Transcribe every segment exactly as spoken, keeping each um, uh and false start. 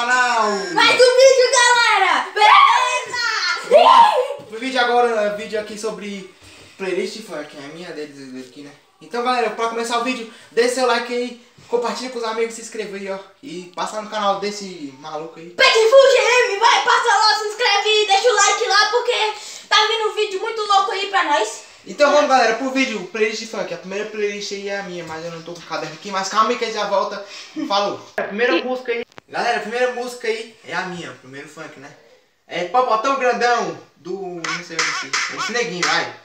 canal! Mais um vídeo, galera! Beleza! O vídeo agora, vídeo aqui sobre playlist funk, é a minha deles aqui, né? Então, galera, pra começar o vídeo, deixa seu like aí, compartilha com os amigos, se inscreva aí, ó. E passa no canal desse maluco aí. Petful G M, vai, passa lá, se inscreve e deixa o like lá, porque tá vindo um vídeo muito louco aí pra nós. Então vamos, galera, pro vídeo, playlist funk. A primeira playlist aí é a minha, mas eu não tô com o caderno aqui, mas calma aí que já volta. Falou. A primeira música aí, galera, a primeira música aí é a minha, o primeiro funk, né? É Popotão Grandão, do, não sei, não sei, esse neguinho, vai.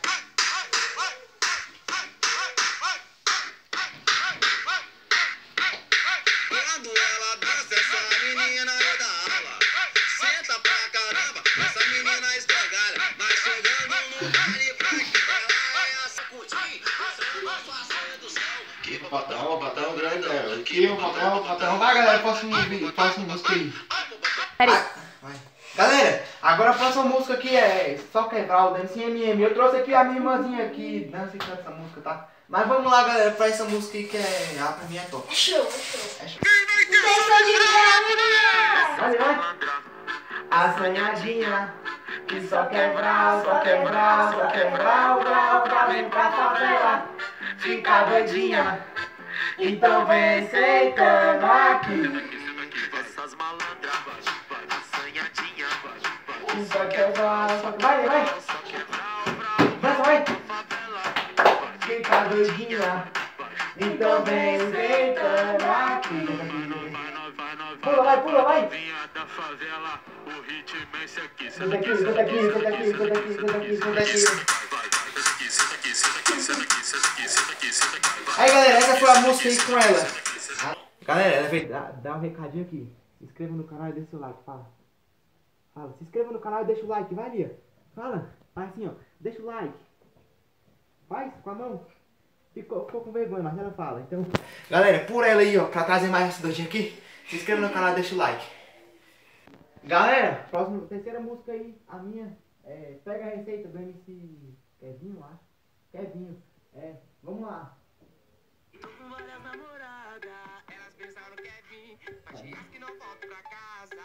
Quando ela dança, essa menina é da aula. Senta pra caramba, essa menina escangalha. Mas chegando no baile pra que ela é a sacudir. Você não faz sedução. Que Popotão, Popotão Grandão, que Popotão, Popotão. Vai, galera, próximo vídeo, próxima música aí. Vai, vai. Galera, agora a próxima música aqui é Só Quebrar, o Dancinha M M. Eu trouxe aqui a minha irmãzinha aqui, dança e canta essa música, tá? Mas vamos lá, galera, pra essa música aí que é, ah, pra mim é top. É show, é show. É show. Intenção de virar. Vai, vai. Assanhadinha, que só quebrar, só quebrar, só quebrar, o grau pra vir pra favela. Fica doidinha, então vem sentando aqui. Essas malandras, assanhadinha. Que só quebrar, só vai, vai. Vai, vai. Fica doidinha, então vem sentando aqui. Pula, vai, pula, vai. Da favela, o ritmo é esse aqui. Senta aqui, senta aqui, senta aqui, senta aqui, senta aqui, senta aqui. Aí, galera, essa foi a música aí com ela. Galera, ela veio dar, dar um recadinho aqui. Se inscreva no canal e deixa o like, fala. Fala, se inscreva no canal e deixa o like, vai, Lia. Fala, faz assim, ó, deixa o like. Faz, com a mão. Ficou, ficou com vergonha, mas ela fala. Então, galera, por ela aí, ó, pra trazer mais essa doidinha aqui, se inscreva no canal e deixa o like. Galera, próxima, terceira música aí, a minha, é, pega a receita do M C Kevinho, acho. Kevinho, é, vamos lá. Com várias namoradas, elas pensaram que é vir, mas diz que não volta pra casa.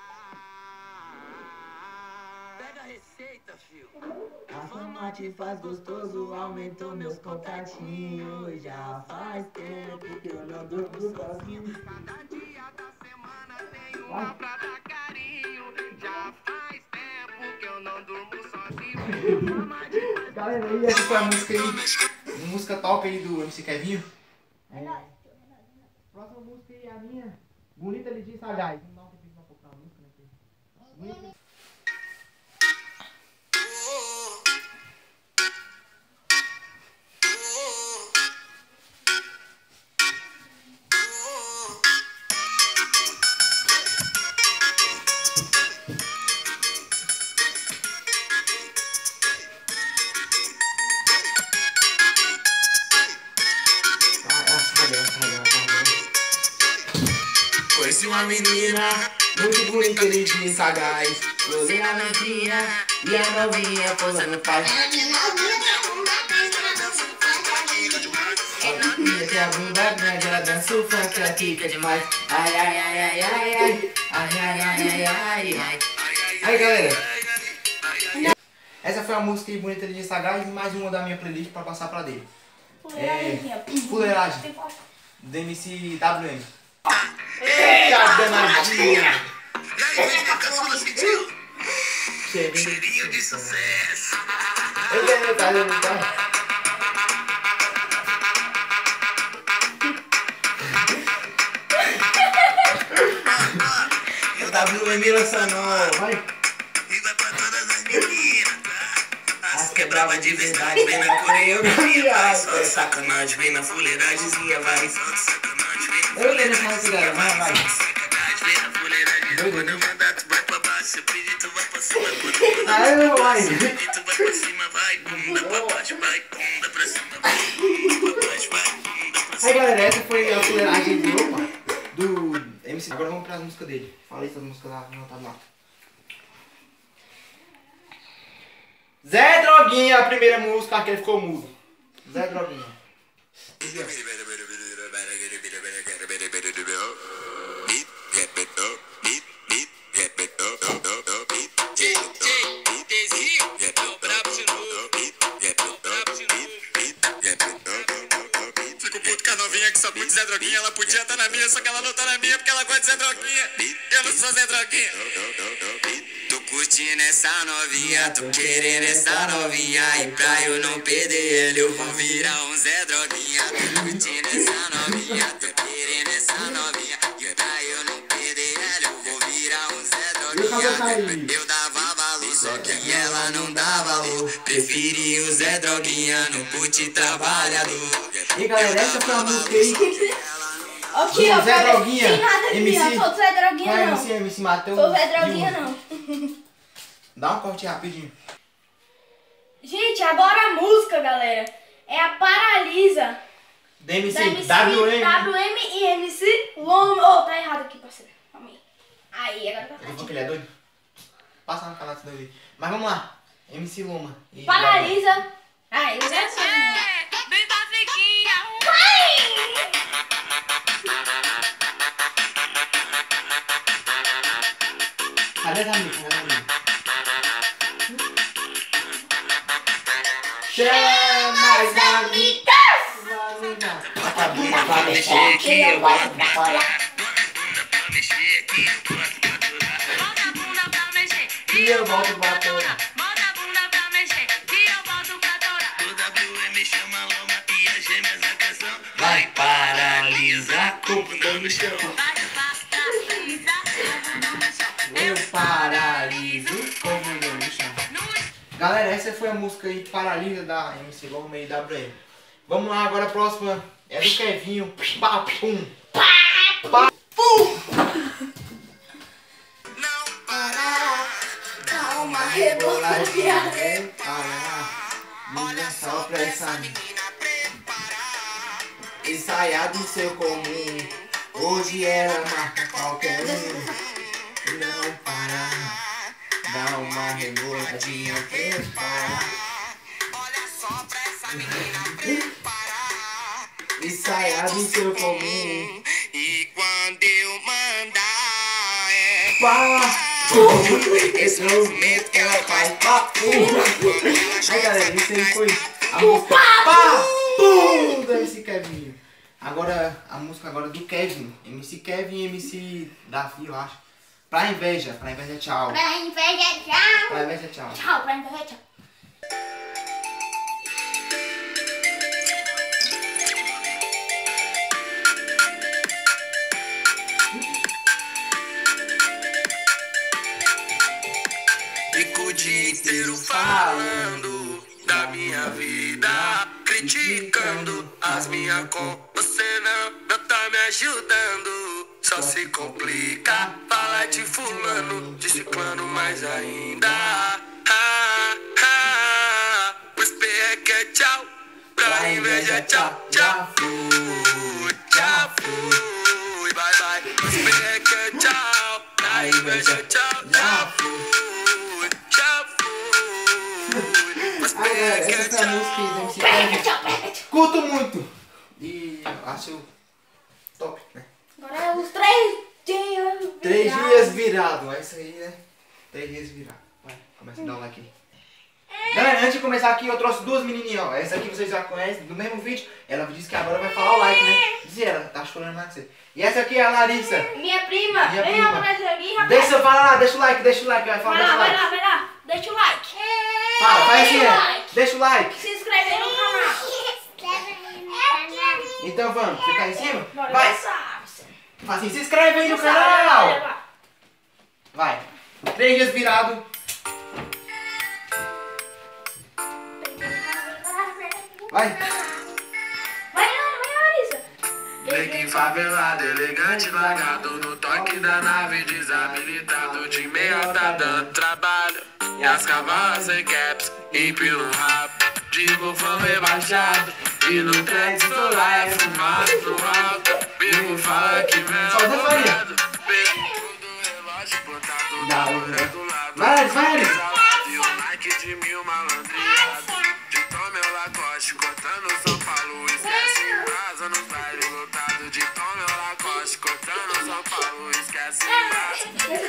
Pega a receita, fio. A fama te faz gostoso, aumentou meus contatinhos. Já faz tempo que eu não durmo sozinho. Cada dia da semana tem uma pra dar carinho. Já faz tempo que eu não durmo sozinho. Galera, aí essa foi a música aí, música top aí do M C Kevinho. É. Próxima música aí é a minha, Bonita Lidia Sagaz. Vamos dar um tempinho pra procurar a música, né? Bonita. Conheci uma menina Muito bonita, lidia e sagaz. Closei na novinha e a novinha posando paz. Ela queria ter a bunda grande, ela dança o funk, ela fica demais. Ai, ai, ai, ai, ai, ai, ai, ai, ai, ai, ai. Aí, galera, essa foi a música aí, Bonita Lidia e Sagaz, e mais uma da minha playlist pra passar pra dele. É, Fuleiragem, do M C W M. Eita, danadinha! Cheirinho de sucesso. Eita, tá, tá. O W M lançando, vai. E vai pra todas as meninas. As quebrava de verdade, vem na coreografia. Só sacanagem, vem na fuleiragemzinha, vai. Só sacanagem, vem na Eu lembro dessa galera, vai, vai. vem na fuleiragem. Quando eu mandar, tu vai pra baixo. Se eu pedir, tu vai pra cima. Quando eu mandar, Aí, meu pai. tu vai pra cima, vai. Bunda pra baixo, vai. Bunda pra cima, vai. Bunda pra baixo, vai. Bunda pra cima. Aí, galera, essa foi a fuleiragem do, opa, do M C. Agora vamos pra música dele. Falei essas músicas lá, não tá lá. Zé Droguinha, a primeira música, que ele ficou mudo. Zé Droguinha. de Zé Droguinha, ela podia estar na minha, só que ela não tá na minha porque ela gosta de Zé Droguinha. Eu não sou Zé Droguinha. Tô curtindo essa novinha, tô querendo essa novinha. E pra eu não perder ela, eu vou virar um Zé Droguinha. Tô curtindo essa novinha, tô querendo essa novinha. E pra eu não perder ela, eu vou virar um Zé Droguinha. Eu dava valor, só que ela não dá valor. Preferi o Zé Droguinha no put trabalhador. E galera, essa foi a música aí. Aqui, ó, Zé Droguinha, tem nada aqui, M C. ó. Sou Zé Droguinha, Vai, não. M C, M C Matheus. Sou Zé Droguinha, e um. não. Dá um corte rapidinho. Gente, agora a música, galera, é a Paralisa. Da M C, Da M C, W M. W M e M C Loma. Oh, tá errado aqui, parceiro. Calma aí. Aí, agora tá Eu vou certinho. que ele é doido. Passa na canal desse doido aí. Mas vamos lá. M C Loma. E Paralisa. Ah, ele é assim. Vem pra fiquinha. Cadê as amigas? Cadê as amigas? Chama as amigas! Bota a bunda pra mexer que eu boto pra fora. Bota a bunda pra mexer. E eu volto pra fora. Bota a bunda pra mexer. E eu volto pra torar. O W M chama Loma e as gêmeas na canção. Vai paralisar com o bundão no chão. Vai paralisar. Eu paraliso com o bundão no chão. Galera, essa foi a música aí, Paralisa, da M C Loma e W M. Vamos lá, agora a próxima é do Kevinho. Pá, pum. Pá, pum. Não parar. Dá uma Reboladinha, reboladinha. é parar. Olha só pra essa menina preparar. ensaiada em seu comum. Hoje ela marca qualquer um. Não parar. Dá uma reboladinha, preparar. Olha só pra essa menina preparar. Ensaiada em seu comum. E quando eu mandar é Pá, esse movimento que ela faz. pá, pum. Aí galera, isso aí foi a música Pá, pum, do M C Kevin. Agora, a música agora do Kevin. M C Kevin e M C Davi, eu acho. Pra inveja, pra inveja tchau. Pra inveja, tchau. Pra inveja tchau. Tchau, pra inveja, tchau. Fico o dia inteiro falando da minha vida, criticando as minhas com você não, não tá me ajudando. Só se complica, fala de fulano, de ciclano mais ainda. Ah, ah, os P é que é tchau, pra inveja tchau, já fui, já fui, bye bye. Os P é que é tchau, pra inveja tchau, já fui, já fui. Os P Ah, galera, é que essa é foi a música aí do M C Pra inveja, Kevin. tchau, pra inveja, tchau. Curto muito. E eu acho top, né? Agora é os três dias. Três virados. dias virado. É isso aí, né? Três dias virado. Vai, começa a dar um like aí. Galera, antes de começar aqui, eu trouxe duas menininhas, ó. Essa aqui vocês já conhecem, do mesmo vídeo. Ela disse que agora vai falar o like, né? Diz ela, tá chorando lá com você. E essa aqui é a Larissa. Minha prima, Minha vem prima. aparecer aqui, rapaz. Deixa eu falar lá, deixa o like, deixa o like. Vai, fala, Vai deixa lá, o vai like. lá, vai lá. Deixa o like. Fala, faz assim, Deixa o né? like. Deixa o like. Se inscreve aí no canal. Então vamos, fica em cima? Bora Vai. começar. Fala assim, se inscreve aí no Vai, vai, canal. vai. Vai. Três dias virado. Vai. Vai, vai, Larissa. Breaking favelado, elegante, vagado. No toque da nave, desabilitado. De meia tá dando trabalho. E as cavalas sem caps, empino rápido. De bufão rebaixado. E no trem solar é fumado pro alto. Vivo fala que vem Só Deus vai. alvorado. Pego do relógio botado Da na hora. hora do lado. Vai, vai. E o like de mil malandreado. De Tom meu Lacoste, cortando São Paulo. Esquece em casa no baile lotado. De Tom meu Lacoste, cortando São Paulo. Esquece em casa.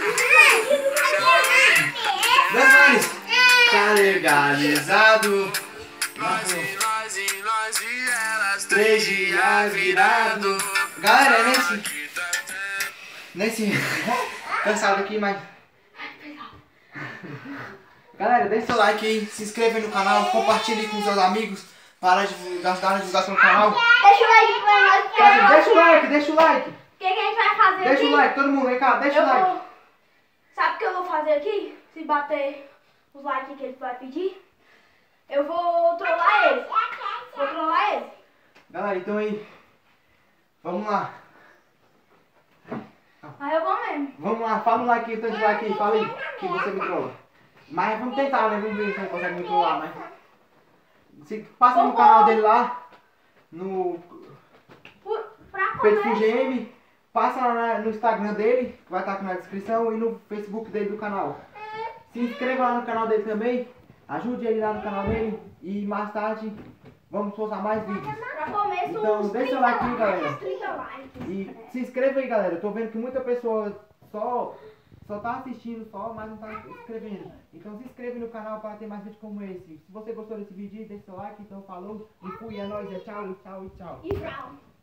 Damares. Tá legalizado. Nós e nós e nós e elas três dias virado. Galera, é nesse... Nesse... Cansado aqui, mas... Galera, deixa seu like aí, se inscreva aí no canal, compartilhe com seus amigos para ajudar na divulgação do canal. Deixa o like pra nós. porque eu Deixa o vou- like, deixa o like. O que, que a gente vai fazer Deixa aqui? o like, todo mundo, vem cá, deixa Eu o like. vou... Sabe o que eu vou fazer aqui? Se bater os likes que ele vai pedir, eu vou trollar ele. Vou trollar ele. Galera, então aí, vamos lá. Aí eu vou mesmo. Vamos lá, fala um like aí, tanto de like aí, fala aí, que você me trolla. Mas vamos tentar, né? Vamos ver se a gente consegue me trollar, mas... Se, passa no canal dele lá, no Por- Pra Pedro comer. G M, passa lá na- no Instagram dele, que vai estar aqui na descrição, e no Facebook dele do canal. Se inscreva lá no canal dele também, ajude ele lá no canal dele, e mais tarde vamos postar mais vídeos. Pra comer Então, uns deixa o trinta like aí, galera. likes, trinta likes. E se inscreva aí, galera. Eu tô vendo que muita pessoa só, só tá assistindo só, mas não tá se inscrevendo. Então se inscreve no canal para ter mais vídeos como esse. Se você gostou desse vídeo, deixa seu like. Então falou e fui. É nóis. É tchau, tchau e tchau. E Brown.